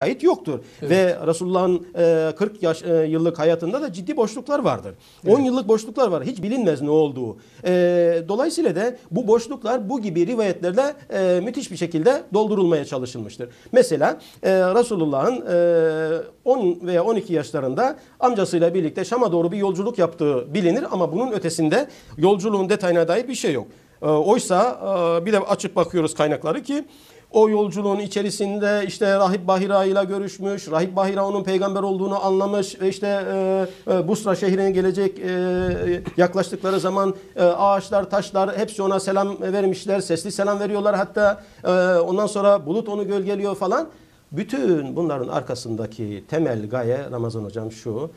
kayıt yoktur. Evet. Ve Resulullah'ın 40 yıllık hayatında da ciddi boşluklar vardır. Evet. 10 yıllık boşluklar var. Hiç bilinmez ne olduğu. Dolayısıyla da bu boşluklar bu gibi rivayetlerle müthiş bir şekilde doldurulmaya çalışılmıştır. Mesela Resulullah'ın 10 veya 12 yaşlarında amcasıyla birlikte Şam'a doğru bir yolculuk yaptığı bilinir ama bunun ötesinde yolculuğun detayına dair bir şey yok. Oysa bir de açıp bakıyoruz kaynakları ki o yolculuğun içerisinde işte Rahip Bahira ile görüşmüş. Rahip Bahira onun peygamber olduğunu anlamış ve işte Busra şehrine gelecek yaklaştıkları zaman ağaçlar, taşlar hepsi ona selam vermişler. Sesli selam veriyorlar. Hatta ondan sonra bulut onu gölgeliyor falan. Bütün bunların arkasındaki temel gaye Ramazan hocam şu.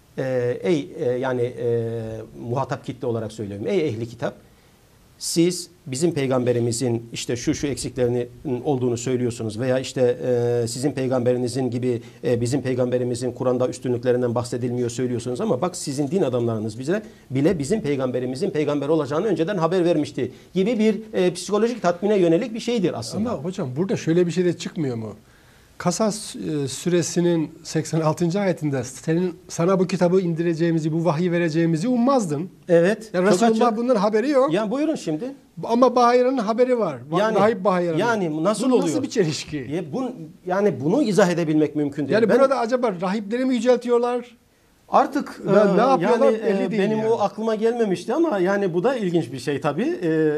Muhatap kitle olarak söylüyorum. Ey ehli kitap, siz bizim peygamberimizin işte şu eksiklerinin olduğunu söylüyorsunuz veya işte sizin peygamberinizin gibi bizim peygamberimizin Kur'an'da üstünlüklerinden bahsedilmiyor söylüyorsunuz ama bak sizin din adamlarınız bize bile bizim peygamberimizin peygamber olacağını önceden haber vermişti gibi bir psikolojik tatmine yönelik bir şeydir aslında. Ama hocam burada şöyle bir şey de çıkmıyor mu? Kasas suresinin 86. ayetinde sana bu kitabı indireceğimizi, bu vahyi vereceğimizi ummazdın. Evet. Yani Resulullah bunun haberi yok. Yani buyurun şimdi. Ama Bahira'nın haberi var. Rahip Bahira'nın. Yani nasıl bu oluyor? Nasıl bir çelişki? Yani bunu izah edebilmek mümkün değil. Yani burada acaba rahipleri mi yüceltiyorlar? Artık ne yapıyorlar belli değil benim yani. o aklıma gelmemişti ama yani bu da ilginç bir şey tabii.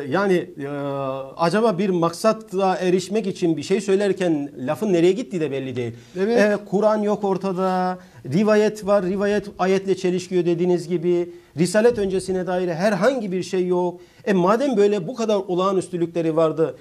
Acaba bir maksatla erişmek için bir şey söylerken lafın nereye gittiği de belli değil. Evet. Kur'an yok ortada. Rivayet var. Rivayet ayetle çelişkiyor dediğiniz gibi. Risalet öncesine dair herhangi bir şey yok. Madem böyle bu kadar olağanüstülükleri vardı.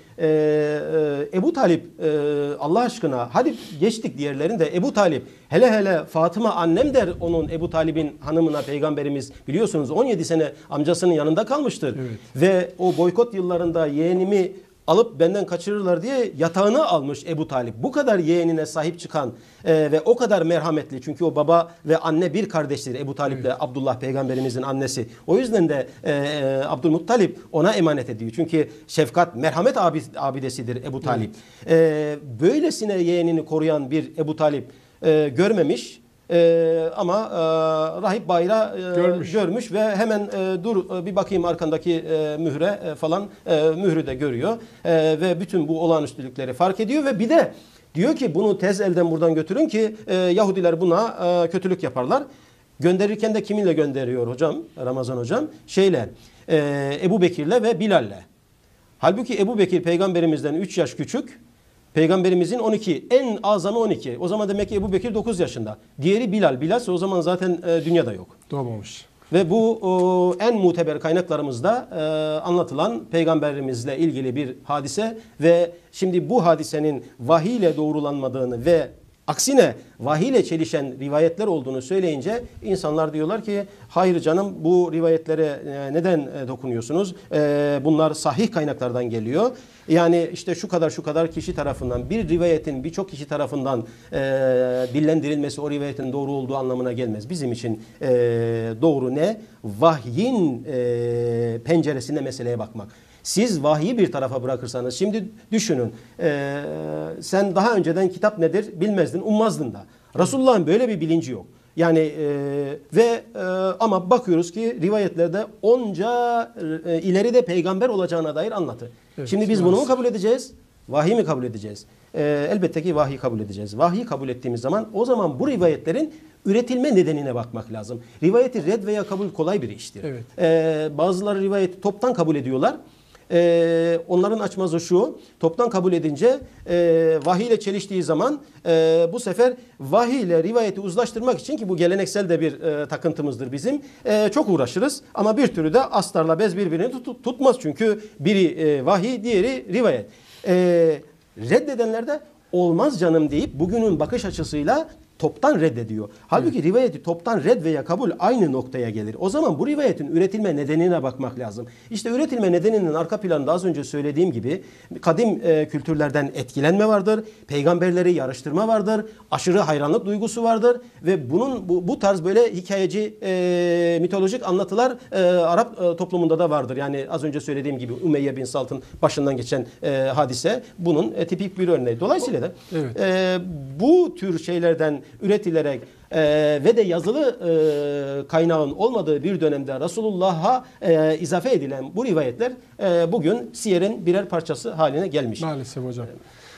Ebu Talip Allah aşkına hadi geçtik diğerlerini de Ebu Talip hele Fatıma annem der onun Ebu Talip'in hanımına peygamberimiz biliyorsunuz 17 sene amcasının yanında kalmıştır. Evet. Ve o boykot yıllarında yeğenimi alıp benden kaçırırlar diye yatağını almış Ebu Talip. Bu kadar yeğenine sahip çıkan ve o kadar merhametli. Çünkü o baba ve anne bir kardeştir. Ebu Talip ile Abdullah peygamberimizin annesi. O yüzden de Abdülmuttalip ona emanet ediyor. Çünkü şefkat, merhamet abidesidir Ebu Talip. Böylesine yeğenini koruyan bir Ebu Talip görmemiş. Ama Rahip Bahira görmüş ve hemen dur bir bakayım arkandaki mühre falan mührü de görüyor ve bütün bu olağanüstülükleri fark ediyor ve bir de diyor ki bunu tez elden buradan götürün ki Yahudiler buna kötülük yaparlar. Gönderirken de kiminle gönderiyor hocam Ramazan hocam? Ebu Bekir'le ve Bilal'le. Halbuki Ebu Bekir peygamberimizden 3 yaş küçük. Peygamberimizin 12, en azamı 12. O zaman demek ki Ebu Bekir 9 yaşında. Diğeri Bilal. Bilal ise o zaman zaten dünyada yok. Doğmamış. Ve bu en muteber kaynaklarımızda anlatılan peygamberimizle ilgili bir hadise ve şimdi bu hadisenin vahiy ile doğrulanmadığını ve aksine vahiy ile çelişen rivayetler olduğunu söyleyince insanlar diyorlar ki hayır canım bu rivayetlere neden dokunuyorsunuz? Bunlar sahih kaynaklardan geliyor. Yani işte şu kadar kişi tarafından bir rivayetin birçok kişi tarafından dillendirilmesi o rivayetin doğru olduğu anlamına gelmez. Bizim için doğru ne? Vahyin penceresinde meseleye bakmak. Siz vahyi bir tarafa bırakırsanız, şimdi düşünün, sen daha önceden kitap nedir bilmezdin, ummazdın da. Resulullah'ın böyle bir bilinci yok. Yani ama bakıyoruz ki rivayetlerde onca ileride peygamber olacağına dair anlatı. Evet, şimdi biz bunu mu kabul edeceğiz? Vahiy mi kabul edeceğiz? Elbette ki vahiy kabul edeceğiz. Vahiy kabul ettiğimiz zaman o zaman bu rivayetlerin üretilme nedenine bakmak lazım. Rivayeti red veya kabul kolay bir iştir. Evet. Bazıları rivayeti toptan kabul ediyorlar. Onların açmazı şu, toptan kabul edince vahiy ile çeliştiği zaman bu sefer vahiy ile rivayeti uzlaştırmak için ki bu geleneksel de bir takıntımızdır bizim. Çok uğraşırız ama bir türlü de astarla bez birbirini tutmaz çünkü biri vahiy diğeri rivayet. Reddedenler de olmaz canım deyip bugünün bakış açısıyla toptan reddediyor. Halbuki rivayeti toptan red veya kabul aynı noktaya gelir. O zaman bu rivayetin üretilme nedenine bakmak lazım. İşte üretilme nedeninin arka planında az önce söylediğim gibi kadim kültürlerden etkilenme vardır. Peygamberleri yarıştırma vardır. Aşırı hayranlık duygusu vardır ve bu tarz böyle hikayeci mitolojik anlatılar Arap toplumunda da vardır. Yani az önce söylediğim gibi Ümeyye bin Salt'ın başından geçen hadise bunun tipik bir örneği. Dolayısıyla da bu tür şeylerden üretilerek ve de yazılı kaynağın olmadığı bir dönemde Resulullah'a izafe edilen bu rivayetler bugün siyerin birer parçası haline gelmiş. Maalesef hocam.